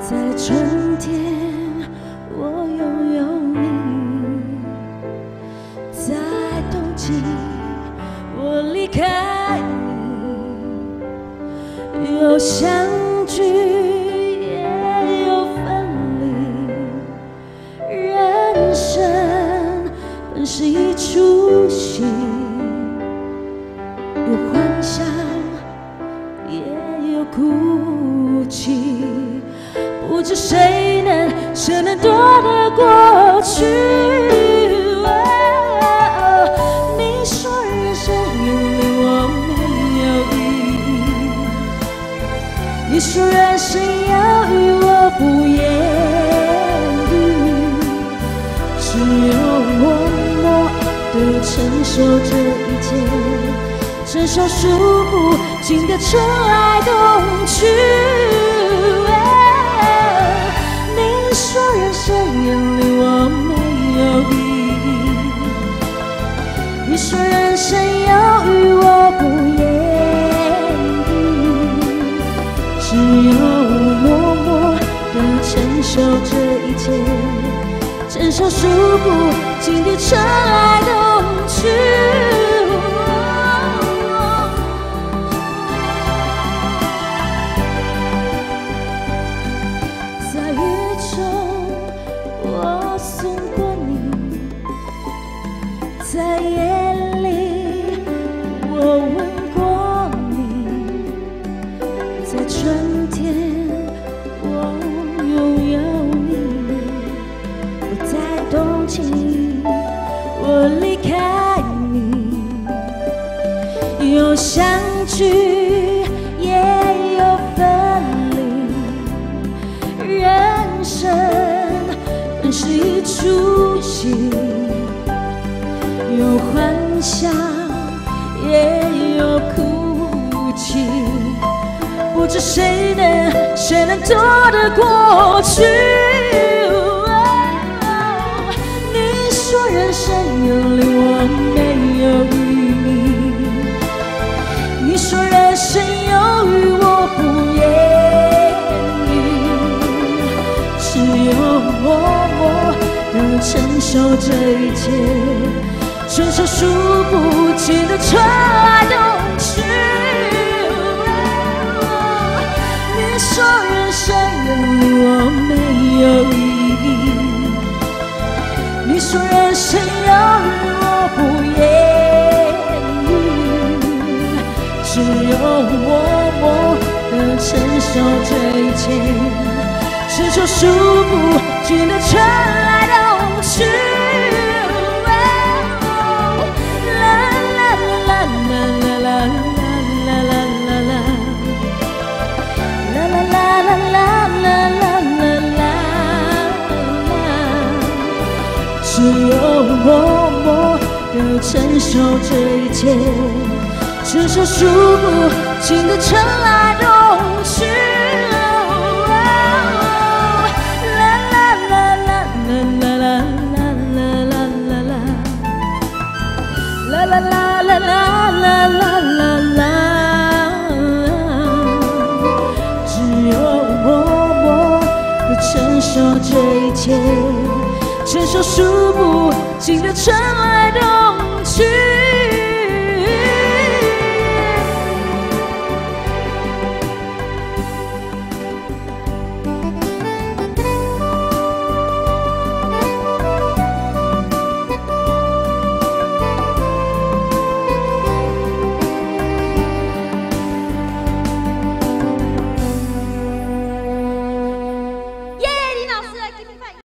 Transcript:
在春天，我拥有你；在冬季，我离开你。有相聚，也有分离。人生本是一出戏，有欢笑，也有哭泣。不知谁能夺得过去。你说人生有你我没有意义，你说人生有雨我不言语，只有我默地承受这一切，承受数不尽的春来冬去。你说人生有你我没有意义，你说人生有雨我不言语，只有默默地承受这一切，承受数不尽的春来冬去。在夜里，我吻过你；在春天，我拥有你；我在冬季，我离开你。有相聚，也有分离。人生本是一出戏。有欢笑，也有哭泣，不知谁能夺得过去。你说人生有你我没有意义，你说人生有雨我不言语，只有默默地承受这一切，承受数不尽的春来冬去。你说人生有你我没有意义，你说人生有雨我不言语，只有默默地承受这一切，承受数不尽的春来冬去。只有默默地承受这一切，承受数不尽的春来冬去。只有默默地承受这一切，承受数不尽的春来冬去。